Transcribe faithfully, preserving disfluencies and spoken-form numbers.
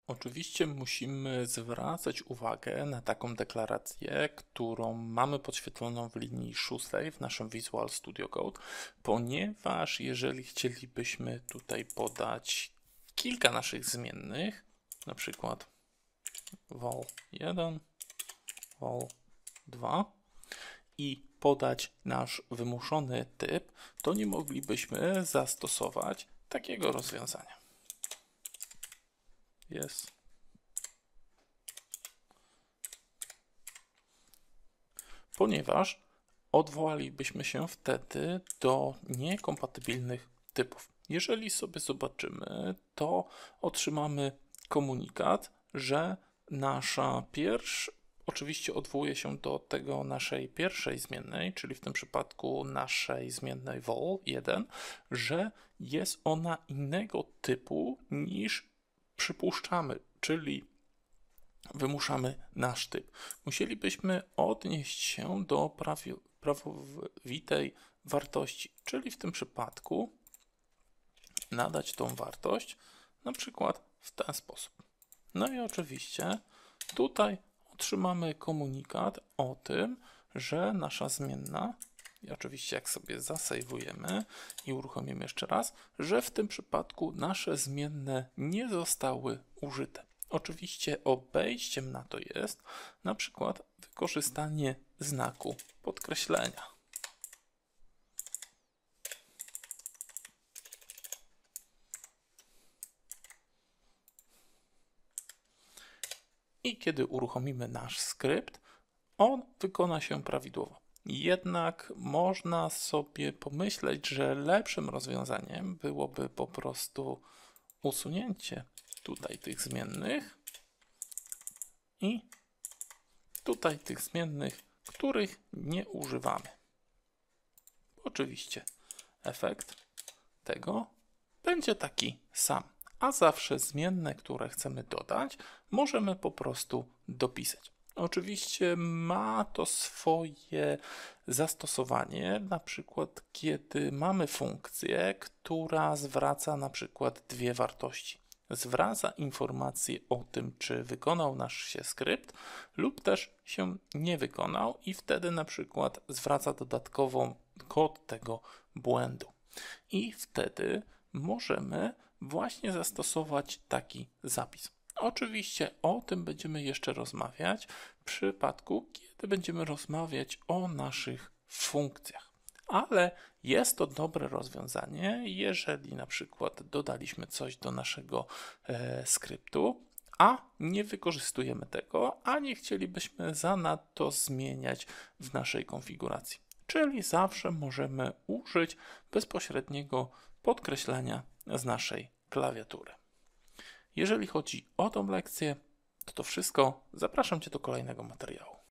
Oczywiście musimy zwracać uwagę na taką deklarację, którą mamy podświetloną w linii szóstej w naszym Visual Studio Code, ponieważ jeżeli chcielibyśmy tutaj podać kilka naszych zmiennych, na przykład vol jeden, vol dwa i podać nasz wymuszony typ, to nie moglibyśmy zastosować takiego rozwiązania. Jest. Ponieważ odwołalibyśmy się wtedy do niekompatybilnych typów. Jeżeli sobie zobaczymy, to otrzymamy komunikat, że nasza pierwsza, oczywiście odwołuje się do tego naszej pierwszej zmiennej, czyli w tym przypadku naszej zmiennej vol jeden, że jest ona innego typu niż przypuszczamy, czyli wymuszamy nasz typ. Musielibyśmy odnieść się do prawi, prawowitej wartości, czyli w tym przypadku nadać tą wartość na przykład w ten sposób. No i oczywiście tutaj otrzymamy komunikat o tym, że nasza zmienna, i oczywiście jak sobie zasejwujemy i uruchomimy jeszcze raz, że w tym przypadku nasze zmienne nie zostały użyte. Oczywiście obejściem na to jest na przykład wykorzystanie znaku podkreślenia. I kiedy uruchomimy nasz skrypt, on wykona się prawidłowo. Jednak można sobie pomyśleć, że lepszym rozwiązaniem byłoby po prostu usunięcie tutaj tych zmiennych i tutaj tych zmiennych, których nie używamy. Oczywiście efekt tego będzie taki sam, a zawsze zmienne, które chcemy dodać, możemy po prostu dopisać. Oczywiście ma to swoje zastosowanie, na przykład kiedy mamy funkcję, która zwraca na przykład dwie wartości. Zwraca informację o tym, czy wykonał nasz się skrypt lub też się nie wykonał i wtedy na przykład zwraca dodatkową kod tego błędu. I wtedy możemy właśnie zastosować taki zapis. Oczywiście o tym będziemy jeszcze rozmawiać w przypadku, kiedy będziemy rozmawiać o naszych funkcjach. Ale jest to dobre rozwiązanie, jeżeli na przykład dodaliśmy coś do naszego e, skryptu, a nie wykorzystujemy tego, a nie chcielibyśmy zanadto zmieniać w naszej konfiguracji. Czyli zawsze możemy użyć bezpośredniego podkreślenia z naszej klawiatury. Jeżeli chodzi o tą lekcję, to to wszystko. Zapraszam Cię do kolejnego materiału.